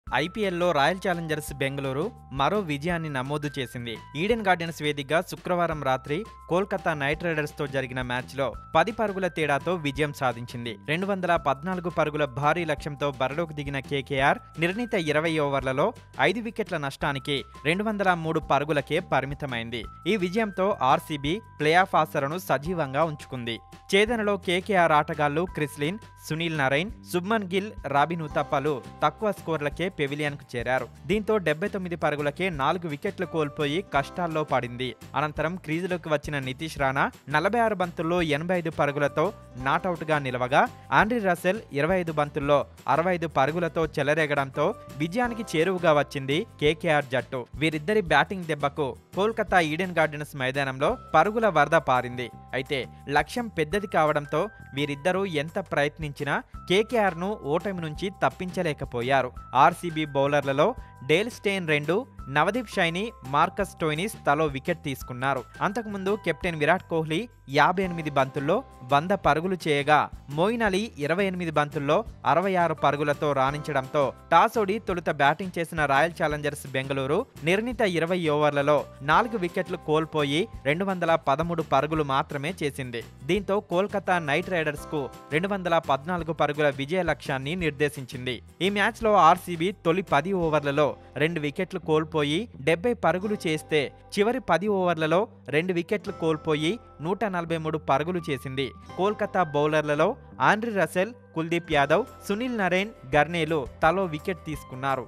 ఐపీఎల్లో royal Challengers Bengaluru మరో విజయాన్ని నమోదు చేసింది. ఈడెన్ గార్డెన్స్ వేదికగా శుక్రవారం రాత్రి కోల్కతా నైట్ రైడర్స్ తో జరిగిన మ్యాచ్లో 10 పరుగుల తేడాతో విజయం సాధించింది. 214 పరుగుల భారీ లక్ష్యంతో బరిలోకి దిగిన కేకేఆర్ నిర్ణీత 20 ఓవర్లలో 5 వికెట్ల నష్టానికి 203 పరుగులకే పరిమితమైంది. ఈ విజయంతో ఆర్సీబీ ప్లే ఆఫ్ ఆశలను సజీవంగా ఉంచుకుంది. ఛేదనలో కేకేఆర్ ఆటగాళ్లు Chris Lynn, Sunil Narine, Shubman Gill, Robin ఉతప్పలు తక్కువ స్కోర్లకే పెవిలియన్కు చేరారు. దీంతో 79 పరుగులకే 4 వికెట్లు కోల్పోయి కష్టాల్లో పడింది. అనంతరం క్రీజులోకి వచ్చిన నితీష్ రాణా 46 బంతుల్లో 85 పరుగులతో నాటౌట్గా నిలవగా, ఆండ్రీ రసెల్ 25 బంతుల్లో 65 పరుగులతో చెలరేగడంతో విజయానికి చేరువుగా వచ్చింది కేకేఆర్ జట్టు. వీరిద్దరి బ్యాటింగ్ దెబ్బకు కోల్కతా ఈడెన్ గార్డెన్స్ మైదానంలో పరుగుల వరద పారింది. అయితే లక్ష్యం పెద్దది కావడంతో వీరిద్దరూ ఎంత ప్రయత్నించినా కేకేఆర్ను ఓటమి నుంచి తప్పించలేకపోయారు. ఆర్సీబీ బౌలర్లలో Dale Steyn 2, Navdeep Saini, Marcus Stoinis తలో వికెట్ తీసుకున్నారు. అంతకుముందు కెప్టెన్ విరాట్ కోహ్లీ 58 బంతుల్లో 100 పరుగులు చేయగా, మోయిన్ అలీ 28 బంతుల్లో 66 పరుగులతో రాణించడంతో టాసోడి తొలుత బ్యాటింగ్ చేసిన రాయల్ ఛాలెంజర్స్ బెంగళూరు నిర్ణీత 20 ఓవర్లలో 4 వికెట్లు కోల్పోయి 213 పరుగులు మాత్రమే చేసింది. దీంతో కోల్కతా నైట్ రైడర్స్ కు 214 పరుగుల విజయ లక్ష్యాన్ని నిర్దేశించింది. ఈ మ్యాచ్లో ఆర్సీబీ తొలి 10 ఓవర్లలో 2 వికెట్లు కోల్పోయి 70 పరుగులు చేస్తే, చివరి 10 ఓవర్లలో 2 వికెట్లు కోల్పోయి 143 పరుగులు చేసింది. కోల్కతా బౌలర్లలో Andre Russell, Kuldeep Yadav, Sunil Narine, గర్నేలు తలో వికెట్ తీసుకున్నారు.